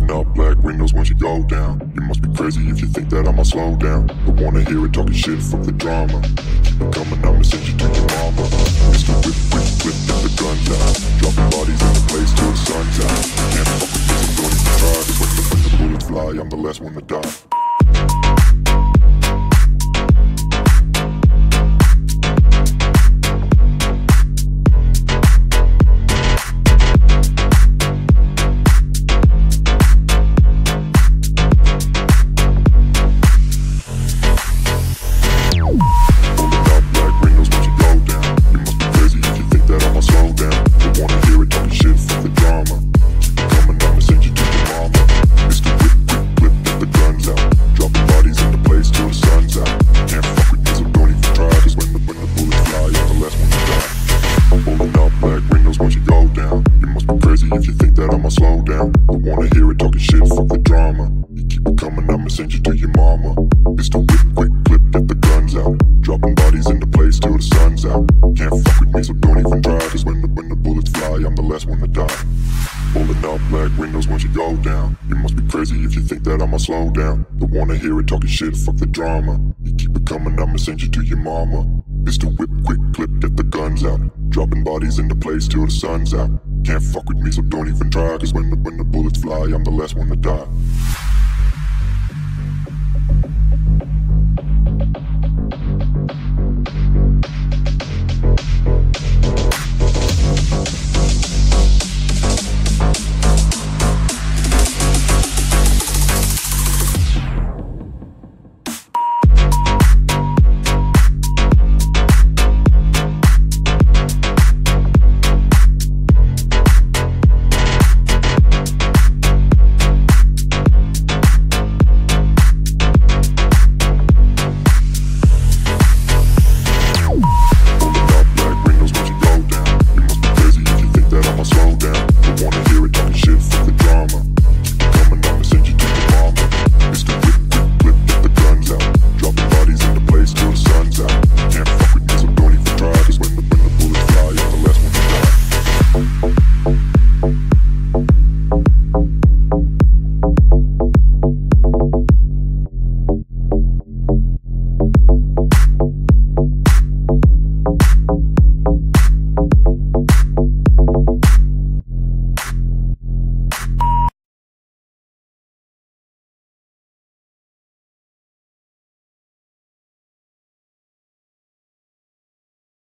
Rolling up black windows once you go down. You must be crazy if you think that I'ma slow down. Don't wanna hear it talking shit, fuck the drama. Keep it coming, I'ma send you to your mama. Mr. Whip, whip, whip, get the guns out. Dropping bodies in the place till the sun's out. Can't fuck with me, so don't even try. Cause when the bullets fly, I'm the last one to die. If you think that I'ma slow down, don't wanna hear it talking shit, fuck the drama. You keep it coming, I'ma send you to your mama. Mr. Whip, quick clip, get the guns out. Dropping bodies in the place till the sun's out. Can't fuck with me, so don't even try. Cause when the bullets fly, I'm the last one to die. Rolling up black windows once you go down. You must be crazy if you think that I'ma slow down. Don't wanna hear it talking shit, fuck the drama. You keep it coming, I'ma send you to your mama. Mr. Whip, quick clip, get the guns out. Dropping bodies in the place till the sun's out. Can't fuck with me, so don't even try. Cause when the bullets fly, I'm the last one to die.